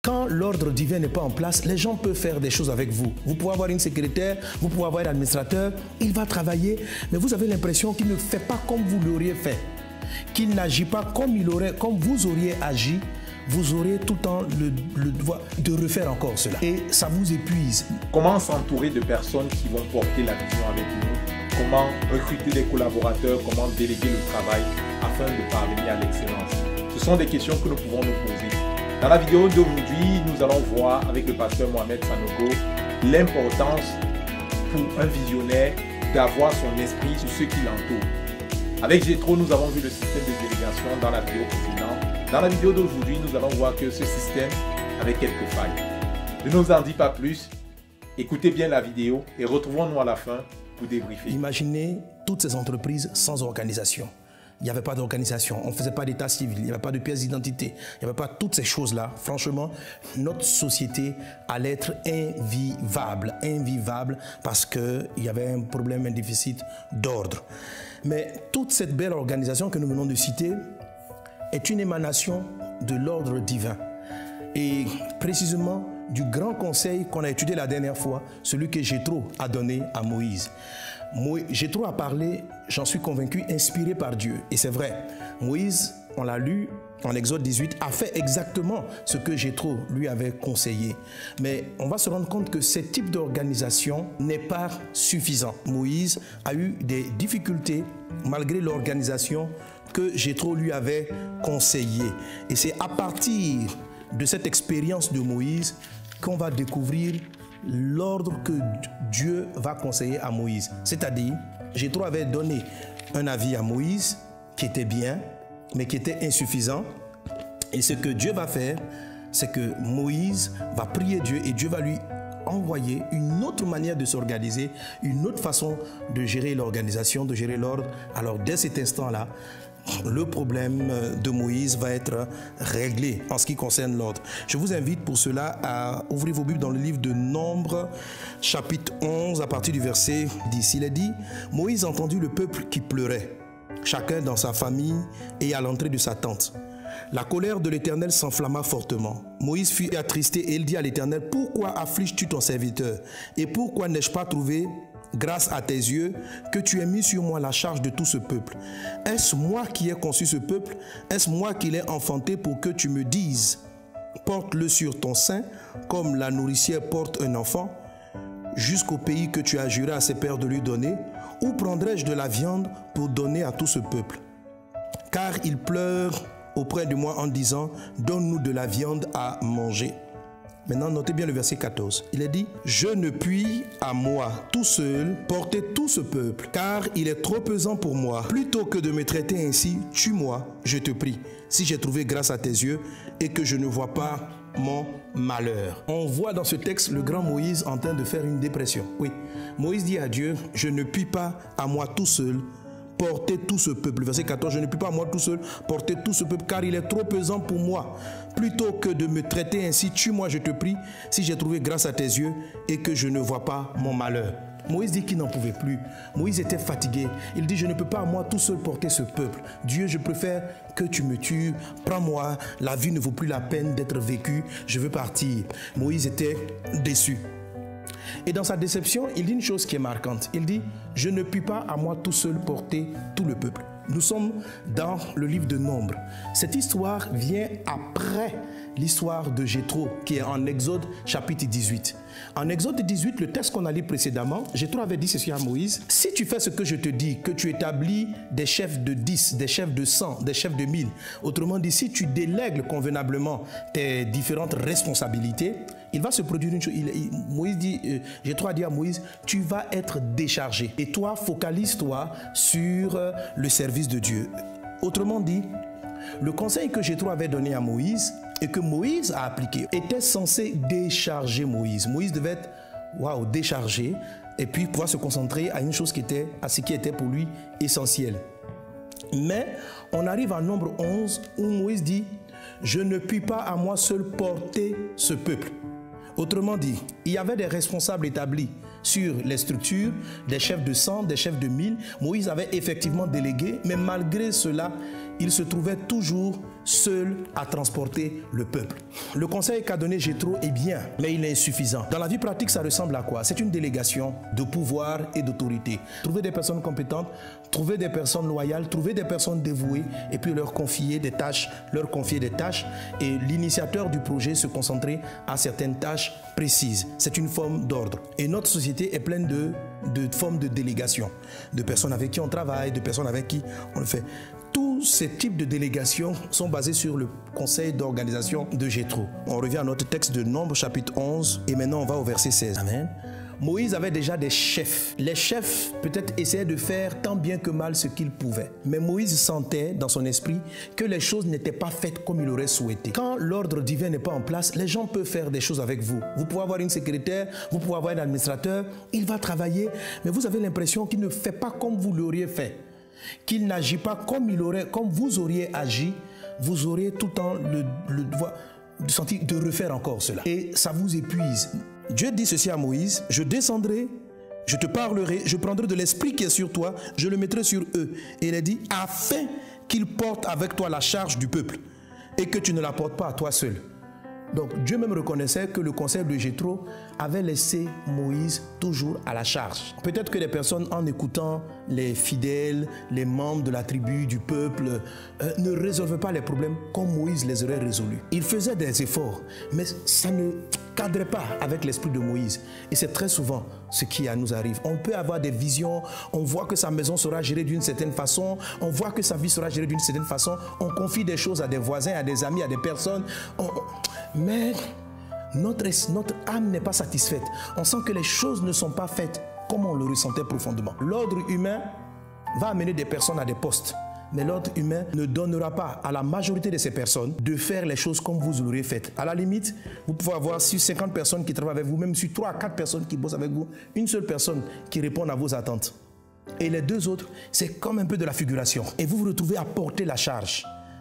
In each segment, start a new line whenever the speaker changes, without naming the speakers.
Quand l'ordre divin n'est pas en place, les gens peuvent faire des choses avec vous. Vous pouvez avoir une secrétaire, vous pouvez avoir un administrateur, il va travailler, mais vous avez l'impression qu'il ne fait pas comme vous l'auriez fait, qu'il n'agit pas comme vous auriez agi. Vous aurez tout le temps le devoir de refaire encore cela. Et ça vous épuise.
Comment s'entourer de personnes qui vont porter la vision avec nous? Comment recruter des collaborateurs? Comment déléguer le travail afin de parvenir à l'excellence? Ce sont des questions que nous pouvons nous poser. Dans la vidéo d'aujourd'hui, nous allons voir avec le pasteur Mohamed Sanogo l'importance pour un visionnaire d'avoir son esprit sur ceux qui l'entourent. Avec Jethro, nous avons vu le système de délégation dans la vidéo précédente. Dans la vidéo d'aujourd'hui, nous allons voir que ce système avait quelques failles. Ne nous en dis pas plus. Écoutez bien la vidéo et retrouvons-nous à la fin pour débriefer.
Imaginez toutes ces entreprises sans organisation. Il n'y avait pas d'organisation, on ne faisait pas d'état civil, il n'y avait pas de pièce d'identité, il n'y avait pas toutes ces choses-là. Franchement, notre société allait être invivable parce qu'il y avait un problème, un déficit d'ordre. Mais toute cette belle organisation que nous venons de citer est une émanation de l'ordre divin. Et précisément du grand conseil qu'on a étudié la dernière fois, celui que Jethro a donné à Moïse. Jethro a parlé, j'en suis convaincu, inspiré par Dieu. Et c'est vrai, Moïse, on l'a lu en Exode 18, a fait exactement ce que Jethro lui avait conseillé. Mais on va se rendre compte que ce type d'organisation n'est pas suffisant. Moïse a eu des difficultés malgré l'organisation que Jethro lui avait conseillé. Et c'est à partir de cette expérience de Moïse qu'on va découvrir l'ordre que Dieu va conseiller à Moïse. C'est-à-dire, Jethro avait donné un avis à Moïse qui était bien, mais qui était insuffisant. Et ce que Dieu va faire, c'est que Moïse va prier Dieu et Dieu va lui envoyer une autre manière de s'organiser, une autre façon de gérer l'organisation, de gérer l'ordre. Alors, dès cet instant-là, le problème de Moïse va être réglé en ce qui concerne l'ordre. Je vous invite pour cela à ouvrir vos Bibles dans le livre de Nombres, chapitre 11, à partir du verset 10. Il est dit, « Moïse entendit le peuple qui pleurait, chacun dans sa famille et à l'entrée de sa tente. La colère de l'Éternel s'enflamma fortement. Moïse fut attristé et il dit à l'Éternel, « Pourquoi affliges-tu ton serviteur? Et pourquoi n'ai-je pas trouvé grâce à tes yeux que tu aies mis sur moi la charge de tout ce peuple? Est-ce moi qui ai conçu ce peuple? Est-ce moi qui l'ai enfanté pour que tu me dises, porte-le sur ton sein comme la nourricière porte un enfant, jusqu'au pays que tu as juré à ses pères de lui donner? Ou prendrai-je de la viande pour donner à tout ce peuple? Car il pleure auprès de moi en disant, donne-nous de la viande à manger. » Maintenant, notez bien le verset 14. Il est dit, « Je ne puis à moi tout seul porter tout ce peuple, car il est trop pesant pour moi. Plutôt que de me traiter ainsi, tue-moi, je te prie, si j'ai trouvé grâce à tes yeux et que je ne vois pas mon malheur. » On voit dans ce texte le grand Moïse en train de faire une dépression. Oui, Moïse dit à Dieu, « Je ne puis pas à moi tout seul porter tout ce peuple. » Verset 14, « Je ne puis pas moi tout seul porter tout ce peuple, car il est trop pesant pour moi. Plutôt que de me traiter ainsi, tue-moi, je te prie, si j'ai trouvé grâce à tes yeux et que je ne vois pas mon malheur. » Moïse dit qu'il n'en pouvait plus. Moïse était fatigué. Il dit, « Je ne peux pas moi tout seul porter ce peuple. Dieu, je préfère que tu me tues. Prends-moi. La vie ne vaut plus la peine d'être vécue. Je veux partir. » Moïse était déçu. Et dans sa déception, il dit une chose qui est marquante. Il dit, « Je ne puis pas à moi tout seul porter tout le peuple. » Nous sommes dans le livre de Nombres. Cette histoire vient après l'histoire de Jethro, qui est en Exode chapitre 18. En Exode 18, le texte qu'on a lu précédemment, Jethro avait dit ceci à Moïse, « Si tu fais ce que je te dis, que tu établis des chefs de 10, des chefs de 100, des chefs de 1000, autrement dit, si tu délègues convenablement tes différentes responsabilités, il va se produire une chose. » Jethro a dit à Moïse, « Tu vas être déchargé. Et toi, focalise-toi sur le service de Dieu. » Autrement dit, le conseil que Jethro avait donné à Moïse et que Moïse a appliqué était censé décharger Moïse. Moïse devait être déchargé et puis pouvoir se concentrer à une chose à ce qui était pour lui essentiel. Mais on arrive à Nombre 11 où Moïse dit, « Je ne puis pas à moi seul porter ce peuple. » Autrement dit, il y avait des responsables établis sur les structures, des chefs de 100, des chefs de 1000. Moïse avait effectivement délégué, mais malgré cela, il se trouvait toujours seul à transporter le peuple. Le conseil qu'a donné Jéthro est bien, mais il est insuffisant. Dans la vie pratique, ça ressemble à quoi? C'est une délégation de pouvoir et d'autorité. Trouver des personnes compétentes, trouver des personnes loyales, trouver des personnes dévouées et puis leur confier des tâches, et l'initiateur du projet se concentrer à certaines tâches précises. C'est une forme d'ordre. Et notre société est pleine de formes de délégation, de personnes avec qui on travaille, de personnes avec qui on le fait. Tous ces types de délégations sont basés sur le conseil d'organisation de Jéthro. On revient à notre texte de Nombre chapitre 11 et maintenant on va au verset 16. Amen. Moïse avait déjà des chefs. Les chefs peut-être essayaient de faire tant bien que mal ce qu'ils pouvaient. Mais Moïse sentait dans son esprit que les choses n'étaient pas faites comme il aurait souhaité. Quand l'ordre divin n'est pas en place, les gens peuvent faire des choses avec vous. Vous pouvez avoir une secrétaire, vous pouvez avoir un administrateur, il va travailler, mais vous avez l'impression qu'il ne fait pas comme vous l'auriez fait. Qu'il n'agit pas comme vous auriez agi, vous aurez tout le temps le devoir de sentir de refaire encore cela. Et ça vous épuise. Dieu dit ceci à Moïse, je descendrai, je te parlerai, je prendrai de l'esprit qui est sur toi, je le mettrai sur eux. Et il a dit, afin qu'ils portent avec toi la charge du peuple et que tu ne la portes pas à toi seul. Donc Dieu même reconnaissait que le conseil de Jéthro avait laissé Moïse toujours à la charge. Peut-être que les personnes, en écoutant les fidèles, les membres de la tribu, du peuple, ne résolvaient pas les problèmes comme Moïse les aurait résolus. Il faisait des efforts, mais ça ne cadrait pas avec l'esprit de Moïse. Et c'est très souvent ce qui nous arrive. On peut avoir des visions, on voit que sa maison sera gérée d'une certaine façon, on voit que sa vie sera gérée d'une certaine façon, on confie des choses à des voisins, à des amis, à des personnes, mais notre âme n'est pas satisfaite. On sent que les choses ne sont pas faites comme on le ressentait profondément. L'ordre humain va amener des personnes à des postes. Mais l'ordre humain ne donnera pas à la majorité de ces personnes de faire les choses comme vous l'auriez fait. À la limite, vous pouvez avoir sur 50 personnes qui travaillent avec vous, même sur 3 à 4 personnes qui bossent avec vous, une seule personne qui répond à vos attentes. Et les deux autres, c'est comme un peu de la figuration. Et vous vous retrouvez à porter la charge.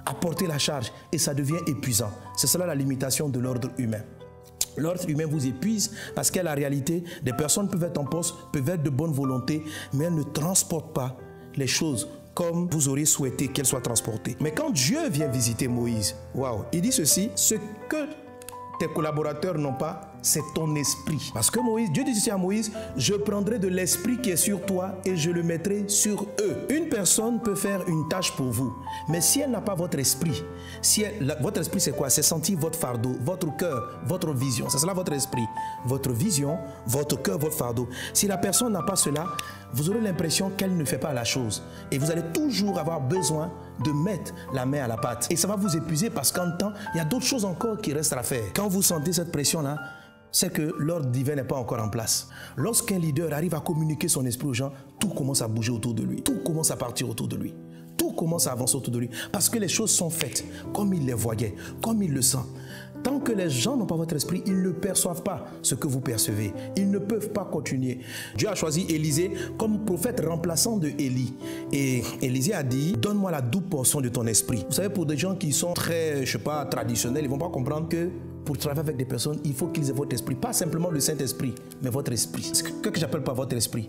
Et ça devient épuisant. C'est cela la limitation de l'ordre humain. L'ordre humain vous épuise parce qu'à la réalité, des personnes peuvent être en poste, peuvent être de bonne volonté, mais elles ne transportent pas les choses comme vous auriez souhaité qu'elles soient transportées. Mais quand Dieu vient visiter Moïse, waouh, il dit ceci, ce que tes collaborateurs n'ont pas, c'est ton esprit. Parce que Dieu dit ceci à Moïse, je prendrai de l'esprit qui est sur toi et je le mettrai sur eux. Une personne peut faire une tâche pour vous, mais si elle n'a pas votre esprit, votre esprit c'est quoi? C'est sentir votre fardeau, votre cœur, votre vision. C'est cela votre esprit. Votre vision, votre cœur, votre fardeau. Si la personne n'a pas cela, vous aurez l'impression qu'elle ne fait pas la chose. Et vous allez toujours avoir besoin de mettre la main à la pâte. Et ça va vous épuiser parce qu'en temps, il y a d'autres choses encore qui restent à faire. Quand vous sentez cette pression-là, c'est que l'ordre divin n'est pas encore en place. Lorsqu'un leader arrive à communiquer son esprit aux gens, tout commence à bouger autour de lui. Tout commence à partir autour de lui. Tout commence à avancer autour de lui. Parce que les choses sont faites comme il les voyait, comme il le sent. Tant que les gens n'ont pas votre esprit, ils ne perçoivent pas ce que vous percevez. Ils ne peuvent pas continuer. Dieu a choisi Élisée comme prophète remplaçant de Élie. Et Élisée a dit, donne-moi la double portion de ton esprit. Vous savez, pour des gens qui sont très, traditionnels, ils ne vont pas comprendre que pour travailler avec des personnes, il faut qu'ils aient votre esprit. Pas simplement le Saint-Esprit, mais votre esprit. Ce que j'appelle pas votre esprit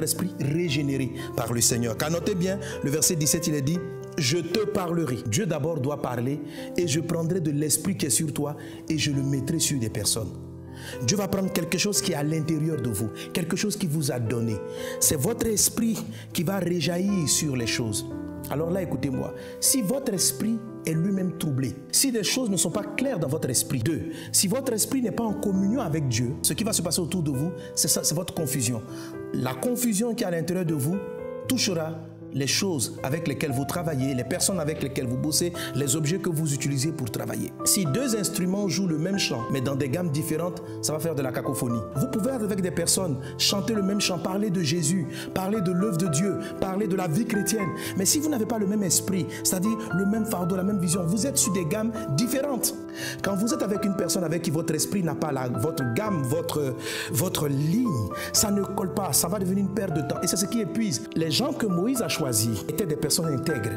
régénéré par le Seigneur. Car notez bien, le verset 17, il est dit, je te parlerai. Dieu d'abord doit parler et je prendrai de l'esprit qui est sur toi et je le mettrai sur des personnes. Dieu va prendre quelque chose qui est à l'intérieur de vous, quelque chose qu'il vous a donné. C'est votre esprit qui va réjaillir sur les choses. Alors là, écoutez-moi, si votre esprit est lui-même troublé, si des choses ne sont pas claires dans votre esprit, si votre esprit n'est pas en communion avec Dieu, ce qui va se passer autour de vous, c'est votre confusion. La confusion qui est à l'intérieur de vous touchera les choses avec lesquelles vous travaillez, les personnes avec lesquelles vous bossez, les objets que vous utilisez pour travailler. Si 2 instruments jouent le même chant, mais dans des gammes différentes, ça va faire de la cacophonie. Vous pouvez avec des personnes chanter le même chant, parler de Jésus, parler de l'œuvre de Dieu, parler de la vie chrétienne. Mais si vous n'avez pas le même esprit, c'est-à-dire le même fardeau, la même vision, vous êtes sur des gammes différentes. Quand vous êtes avec une personne avec qui votre esprit n'a pas votre gamme, votre ligne, ça ne colle pas, ça va devenir une perte de temps. Et c'est ce qui épuise. Les gens que Moïse a choisis étaient des personnes intègres.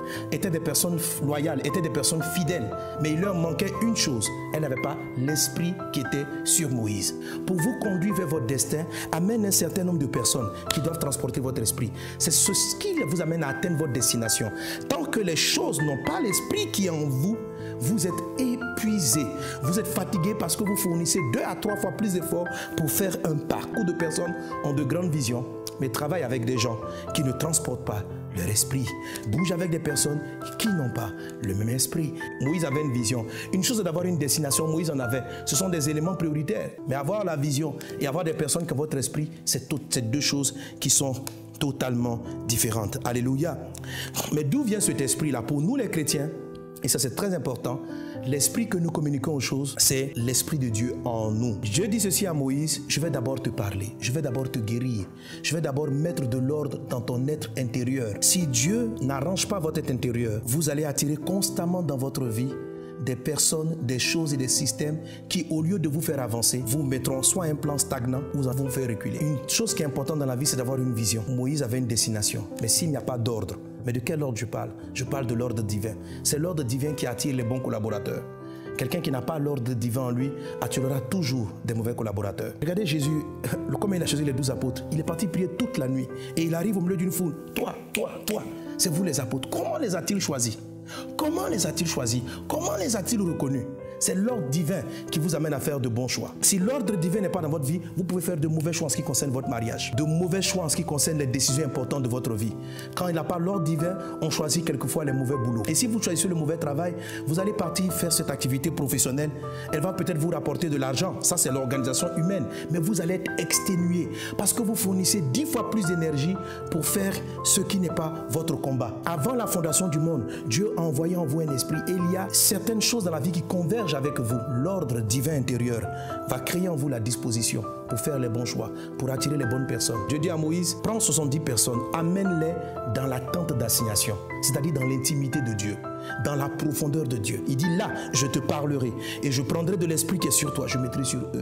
étaient des personnes loyales, étaient des personnes fidèles. Mais il leur manquait une chose. Elles n'avaient pas l'esprit qui était sur Moïse. Pour vous conduire vers votre destin, amène un certain nombre de personnes qui doivent transporter votre esprit. C'est ce qui vous amène à atteindre votre destination. Tant que les choses n'ont pas l'esprit qui est en vous, vous êtes épuisé, vous êtes fatigué parce que vous fournissez 2 à 3 fois plus d'efforts pour faire un parcours de personnes ont de grandes visions, mais travaille avec des gens qui ne transportent pas leur esprit. Bouge avec des personnes qui n'ont pas le même esprit. Moïse avait une vision. Une chose est d'avoir une destination, Moïse en avait. Ce sont des éléments prioritaires. Mais avoir la vision et avoir des personnes qui ont votre esprit, c'est ces 2 choses qui sont totalement différentes. Alléluia. Mais d'où vient cet esprit-là? Pour nous les chrétiens, et ça c'est très important, l'esprit que nous communiquons aux choses, c'est l'esprit de Dieu en nous. Dieu dit ceci à Moïse: je vais d'abord te parler, je vais d'abord te guérir, je vais d'abord mettre de l'ordre dans ton être intérieur. Si Dieu n'arrange pas votre être intérieur, vous allez attirer constamment dans votre vie des personnes, des choses et des systèmes qui, au lieu de vous faire avancer, vous mettront soit un plan stagnant ou vous faire reculer. Une chose qui est importante dans la vie, c'est d'avoir une vision. Moïse avait une destination, mais s'il n'y a pas d'ordre, mais de quel ordre je parle? Je parle de l'ordre divin. C'est l'ordre divin qui attire les bons collaborateurs. Quelqu'un qui n'a pas l'ordre divin en lui attirera toujours des mauvais collaborateurs. Regardez Jésus, comme il a choisi les 12 apôtres, il est parti prier toute la nuit et il arrive au milieu d'une foule. Toi, c'est vous les apôtres. Comment les a-t-il choisis? Comment les a-t-il choisis? Comment les a-t-il reconnus? C'est l'ordre divin qui vous amène à faire de bons choix. Si l'ordre divin n'est pas dans votre vie, vous pouvez faire de mauvais choix en ce qui concerne votre mariage, de mauvais choix en ce qui concerne les décisions importantes de votre vie. Quand il n'a pas l'ordre divin, on choisit quelquefois les mauvais boulots. Et si vous choisissez le mauvais travail, vous allez partir faire cette activité professionnelle. Elle va peut-être vous rapporter de l'argent. Ça, c'est l'organisation humaine. Mais vous allez être exténué parce que vous fournissez 10 fois plus d'énergie pour faire ce qui n'est pas votre combat. Avant la fondation du monde, Dieu a envoyé en vous un esprit. Et il y a certaines choses dans la vie qui convergent avec vous. L'ordre divin intérieur va créer en vous la disposition pour faire les bons choix, pour attirer les bonnes personnes. Dieu dit à Moïse: prends 70 personnes, amène-les dans la tente d'assignation, c'est-à-dire dans l'intimité de Dieu, dans la profondeur de Dieu. Il dit: là, je te parlerai et je prendrai de l'esprit qui est sur toi, je mettrai sur eux.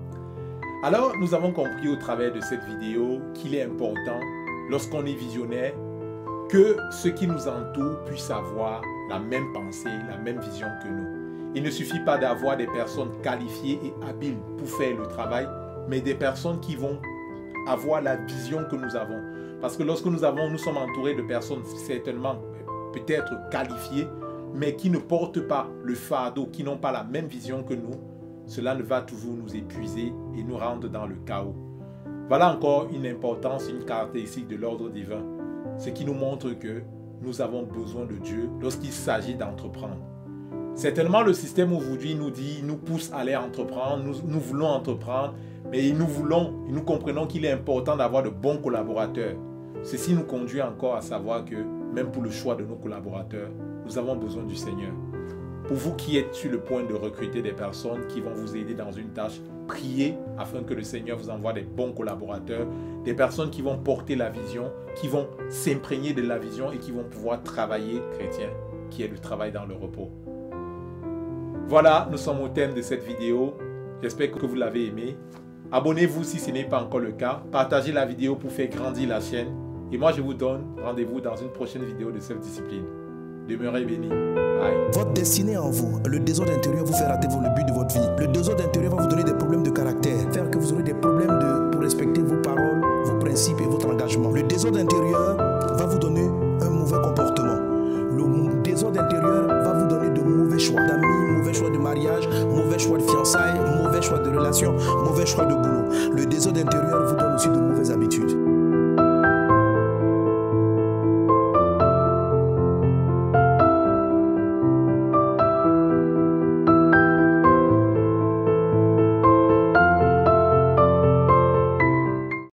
Alors, nous avons compris au travers de cette vidéo qu'il est important, lorsqu'on est visionnaire, que ceux qui nous entourent puissent avoir la même pensée, la même vision que nous. Il ne suffit pas d'avoir des personnes qualifiées et habiles pour faire le travail, mais des personnes qui vont avoir la vision que nous avons. Parce que lorsque nous sommes entourés de personnes certainement peut-être qualifiées, mais qui ne portent pas le fardeau, qui n'ont pas la même vision que nous, cela ne va toujours nous épuiser et nous rendre dans le chaos. Voilà encore une importance, une caractéristique de l'ordre divin. Ce qui nous montre que nous avons besoin de Dieu lorsqu'il s'agit d'entreprendre. Certainement, le système aujourd'hui nous pousse à aller entreprendre, nous voulons entreprendre, mais nous comprenons qu'il est important d'avoir de bons collaborateurs. Ceci nous conduit encore à savoir que, même pour le choix de nos collaborateurs, nous avons besoin du Seigneur. Pour vous qui êtes sur le point de recruter des personnes qui vont vous aider dans une tâche, priez afin que le Seigneur vous envoie des bons collaborateurs, des personnes qui vont porter la vision, qui vont s'imprégner de la vision et qui vont pouvoir travailler chrétien, qui est le travail dans le repos. Voilà, nous sommes au thème de cette vidéo. J'espère que vous l'avez aimé. Abonnez-vous si ce n'est pas encore le cas. Partagez la vidéo pour faire grandir la chaîne. Et moi, je vous donne rendez-vous dans une prochaine vidéo de Self-Discipline. Demeurez bénis. Bye.
Votre destinée en vous, le désordre intérieur vous fait rater le but de votre vie. Le désordre intérieur va vous donner des problèmes de caractère, faire que vous aurez des problèmes pour respecter vos paroles, vos principes et votre engagement. Le désordre intérieur va vous donner un mauvais comportement. Le désordre intérieur va vous donner de mauvais choix d'amis, mauvais choix de mariage, mauvais choix de fiançailles, mauvais choix de relations, mauvais choix de boulot. Le désordre intérieur vous donne aussi de mauvaises habitudes.